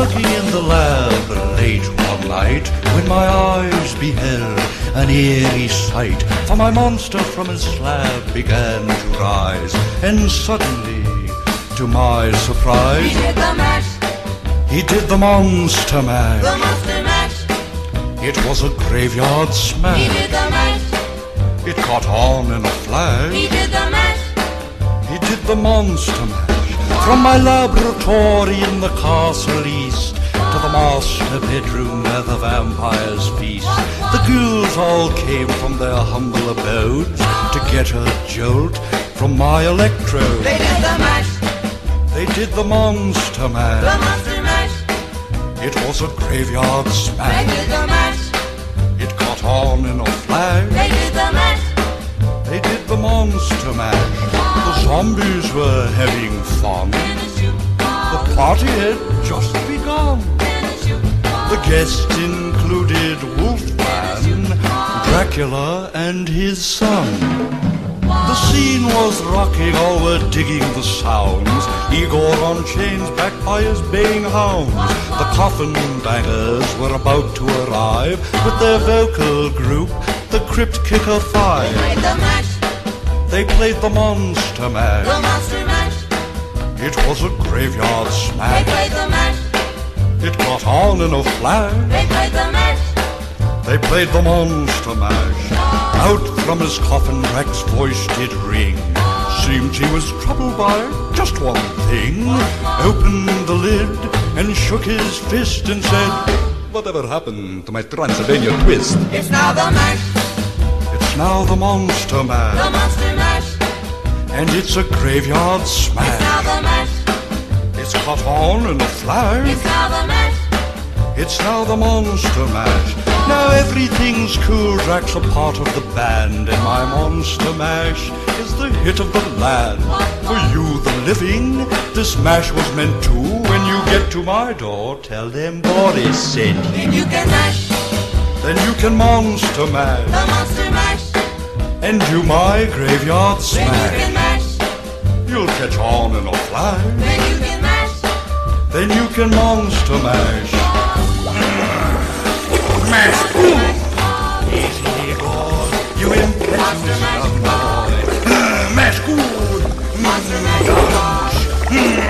working in the lab late one night, when my eyes beheld an eerie sight. For my monster from his slab began to rise, and suddenly, to my surprise, He did the mash. he did the monster mash. The monster mash. It was a graveyard smash. He did the mash. It caught on in a flash. He did the mash. He did the monster mash. From my laboratory in the castle east to the master bedroom where the vampires feast, the ghouls all came from their humble abodes to get a jolt from my electrode. They did the mash. They did the monster The mash. monster mash. It was a graveyard They smash. did the mash. It caught on in a flash. They did the mash. They did the monster mash. The zombies were having fun. The party had just begun. The guests included Wolfman, Dracula, and his son. The scene was rocking, all were digging the sounds. Igor on chains, backed by his baying hounds. The coffin bangers were about to arrive with their vocal group, the Crypt Kicker Five. They played the mash. They played the monster mash. The monster mash. It was a graveyard They smash. played the mash. It caught on in a flash. They played the mash. They played the monster mash. Out from his coffin, Drac's voice did ring. Seemed he was troubled by just one thing. Opened the lid and shook his fist and said, "Whatever happened to my Transylvania twist?" It's now the mash. It's now the monster The mash. monster mash. And it's a graveyard It's now smash. the mash. It's caught on in a flash. It's now the mash. It's now the monster mash. Now everything's cool, Drac's a part of the band, and my monster mash is the hit of the land. For you, the living, this mash was meant to. When you get to my door, tell them Boris sent you. Then you can mash. Then you can monster mash, The monster mash. and do my graveyard Then you smash. can mash. You'll catch on in a flash. Then you can mash. Then you can monster mash. Mash. Easy, God. You impetuous young boy. Mash good. Monster mash.